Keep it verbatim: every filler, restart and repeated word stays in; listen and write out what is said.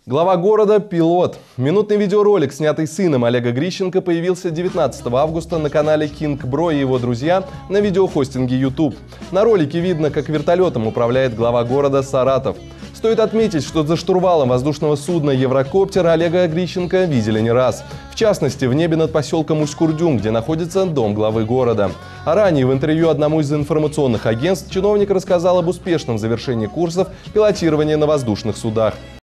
Глава города – пилот. Минутный видеоролик, снятый сыном Олега Грищенко, появился девятнадцатого августа на канале King Bro и его друзья на видеохостинге YouTube. На ролике видно, как вертолетом управляет глава города Саратов. Стоит отметить, что за штурвалом воздушного судна «Еврокоптер» Олега Грищенко видели не раз. В частности, в небе над поселком Усть-Курдюм, где находится дом главы города. А ранее в интервью одному из информационных агентств чиновник рассказал об успешном завершении курсов пилотирования на воздушных судах.